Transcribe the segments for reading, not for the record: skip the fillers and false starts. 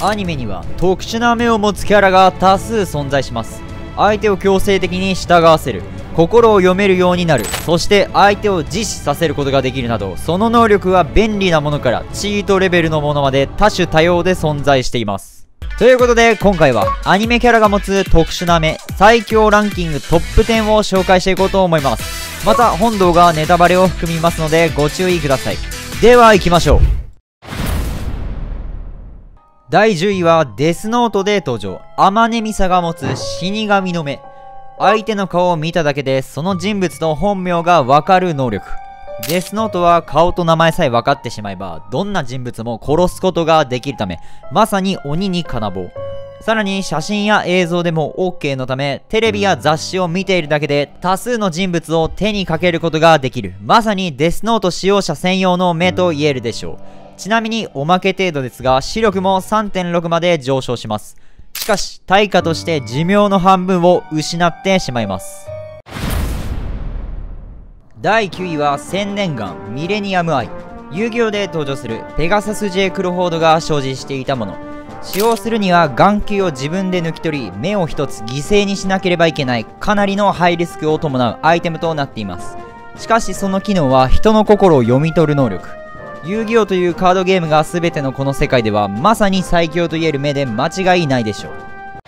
アニメには特殊な目を持つキャラが多数存在します。相手を強制的に従わせる、心を読めるようになる、そして相手を自死させることができるなど、その能力は便利なものからチートレベルのものまで多種多様で存在しています。ということで今回はアニメキャラが持つ特殊な目最強ランキングトップ10を紹介していこうと思います。また本動画はネタバレを含みますのでご注意ください。では行きましょう。第10位はデスノートで登場、天音ミサが持つ死神の目。相手の顔を見ただけでその人物の本名がわかる能力。デスノートは顔と名前さえ分かってしまえばどんな人物も殺すことができるため、まさに鬼に金棒。さらに写真や映像でも OK のため、テレビや雑誌を見ているだけで多数の人物を手にかけることができる、まさにデスノート使用者専用の目と言えるでしょう。ちなみにおまけ程度ですが視力も 3.6 まで上昇します。しかし対価として寿命の半分を失ってしまいます。第9位は千年眼ミレニアムアイ。遊戯王で登場するペガサス J クロフォードが所持していたもの。使用するには眼球を自分で抜き取り目を一つ犠牲にしなければいけない、かなりのハイリスクを伴うアイテムとなっています。しかしその機能は人の心を読み取る能力。遊戯王というカードゲームが全てのこの世界ではまさに最強と言える目で間違いないでしょう。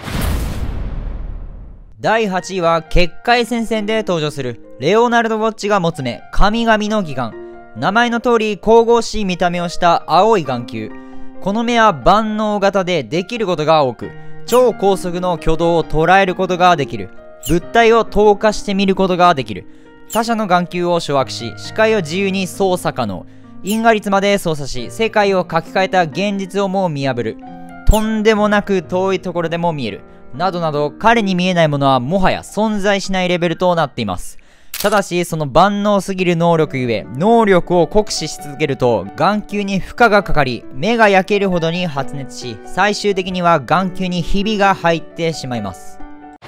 第8位は結界戦線で登場するレオナルド・ウォッチが持つ目神々の義眼。名前の通り神々しい見た目をした青い眼球。この目は万能型でできることが多く、超高速の挙動を捉えることができる、物体を透過して見ることができる、他者の眼球を掌握し視界を自由に操作可能、因果率まで操作し世界を書き換えた現実をも見破る、とんでもなく遠いところでも見えるなどなど、彼に見えないものはもはや存在しないレベルとなっています。ただしその万能すぎる能力ゆえ能力を酷使し続けると眼球に負荷がかかり目が焼けるほどに発熱し、最終的には眼球にひびが入ってしまいます。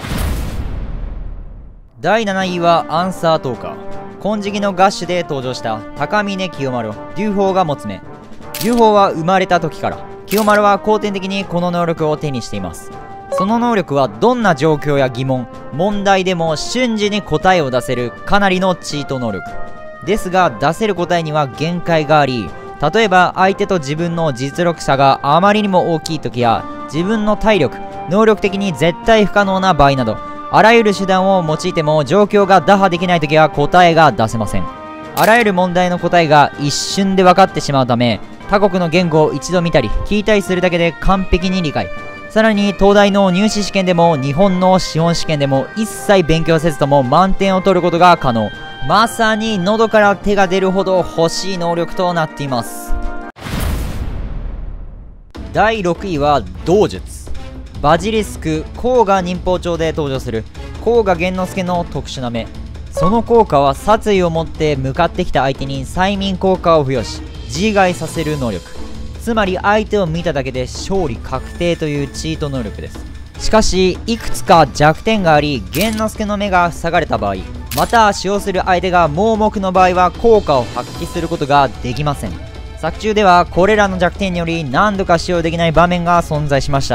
第7位はアンサートーカー。金色のガッシュで登場した高峰清丸デュフォーが持つ目。デュフォーは生まれた時から清丸は後天的にこの能力を手にしています。その能力はどんな状況や疑問、問題でも瞬時に答えを出せるかなりのチート能力ですが、出せる答えには限界があり、例えば相手と自分の実力差があまりにも大きい時や自分の体力、能力的に絶対不可能な場合など、あらゆる手段を用いても状況が打破できない時は答えが出せません。あらゆる問題の答えが一瞬で分かってしまうため、他国の言語を一度見たり聞いたりするだけで完璧に理解。さらに東大の入試試験でも日本の司法試験でも一切勉強せずとも満点を取ることが可能。まさに喉から手が出るほど欲しい能力となっています。第6位は道術。バジリスク甲賀忍法帳で登場する甲賀玄之介の特殊な目。その効果は殺意を持って向かってきた相手に催眠効果を付与し自害させる能力。つまり相手を見ただけで勝利確定というチート能力です。しかしいくつか弱点があり、玄之介の目が塞がれた場合、また使用する相手が盲目の場合は効果を発揮することができません。作中ではこれらの弱点により何度か使用できない場面が存在しました。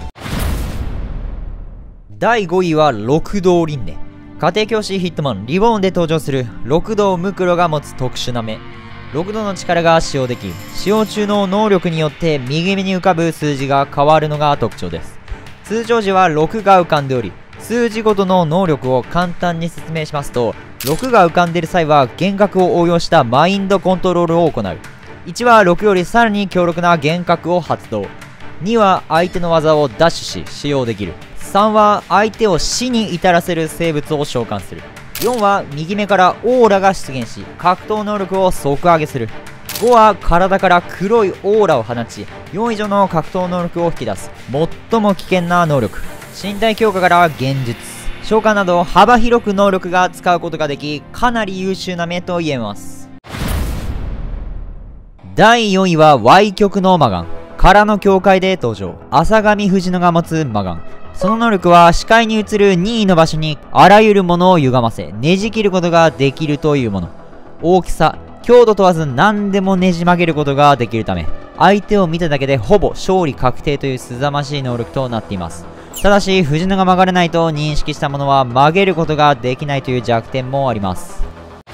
第5位は六道輪廻。家庭教師ヒットマンリボーンで登場する六道ムクロが持つ特殊な目。6度の力が使用でき、使用中の能力によって右目に浮かぶ数字が変わるのが特徴です。通常時は6が浮かんでおり、数字ごとの能力を簡単に説明しますと、6が浮かんでいる際は幻覚を応用したマインドコントロールを行う。1は6よりさらに強力な幻覚を発動。2は相手の技をダッシュし使用できる。3は相手を死に至らせる生物を召喚する。4は右目からオーラが出現し格闘能力を即上げする。5は体から黒いオーラを放ち4以上の格闘能力を引き出す最も危険な能力。身体強化から幻術、召喚など幅広く能力が使うことができ、かなり優秀な目と言えます。第4位は歪曲の魔眼。空の境界で登場、浅上藤野が持つ魔眼。その能力は視界に映る任意の場所にあらゆるものを歪ませねじ切ることができるというもの。大きさ、強度問わず何でもねじ曲げることができるため、 相手を見ただけでほぼ勝利確定という凄まじい能力となっています。ただし藤野が曲がれないと認識したものは曲げることができないという弱点もあります。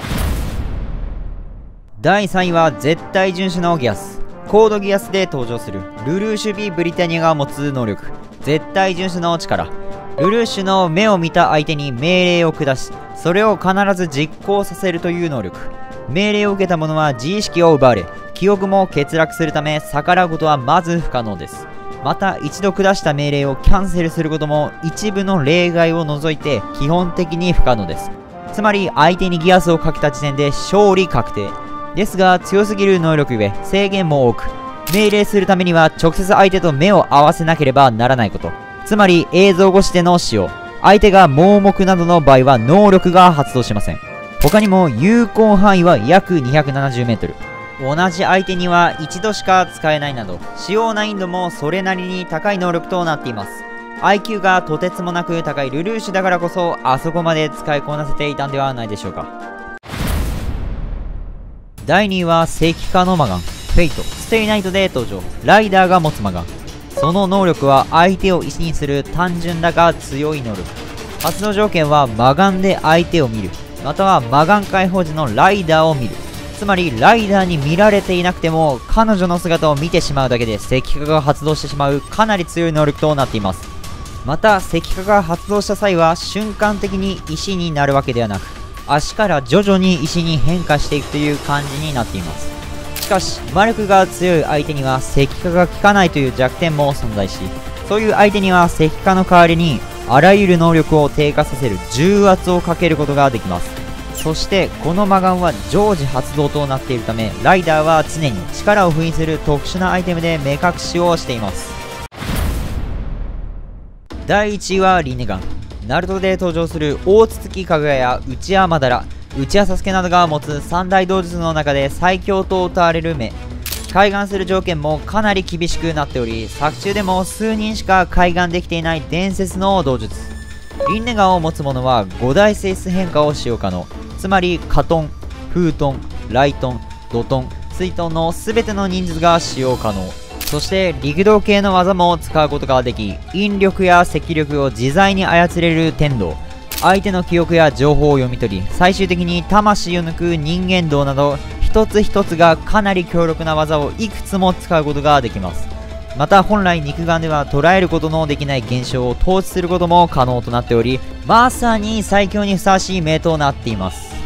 第3位は絶対遵守のギアス。コードギアスで登場するルルーシュ・ビ・ブリタニアが持つ能力、絶対遵守の力。ルルーシュの目を見た相手に命令を下し、それを必ず実行させるという能力。命令を受けた者は自意識を奪われ、記憶も欠落するため逆らうことはまず不可能です。また一度下した命令をキャンセルすることも一部の例外を除いて基本的に不可能です。つまり相手にギアスをかけた時点で勝利確定ですが、強すぎる能力ゆえ制限も多く、命令するためには直接相手と目を合わせなければならないこと、つまり映像越しでの使用。相手が盲目などの場合は能力が発動しません。他にも有効範囲は約 270m、 同じ相手には一度しか使えないなど、使用難易度もそれなりに高い能力となっています。 IQ がとてつもなく高いルルーシュだからこそあそこまで使いこなせていたんではないでしょうか。第2位は石化の魔眼、フェイト、ステイナイトで登場、ライダーが持つ魔眼。その能力は相手を石にする単純だが強い能力。発動条件は魔眼で相手を見る、または魔眼解放時のライダーを見る。つまりライダーに見られていなくても彼女の姿を見てしまうだけで石化が発動してしまうかなり強い能力となっています。また石化が発動した際は瞬間的に石になるわけではなく、足から徐々に石に変化していくという感じになっています。しかし魔力が強い相手には石化が効かないという弱点も存在し、そういう相手には石化の代わりにあらゆる能力を低下させる重圧をかけることができます。そしてこの魔眼は常時発動となっているため、ライダーは常に力を封印する特殊なアイテムで目隠しをしています。第1位はリネガン。ナルトで登場する大筒かぐやや内山マダラ、内山サスケなどが持つ三大道術の中で最強と謳われる目。開眼する条件もかなり厳しくなっており、作中でも数人しか開眼できていない伝説の道術。リンネガンを持つ者は5大性質変化を使用可能。つまりカトン、フートン、ライトン、ドトン、水トンの全ての忍術が使用可能。そして陸道系の技も使うことができ、引力や赤力を自在に操れる天道。相手の記憶や情報を読み取り、最終的に魂を抜く人間道など一つ一つがかなり強力な技をいくつも使うことができます。また本来肉眼では捉えることのできない現象を透視することも可能となっており、まさに最強にふさわしい名となっています。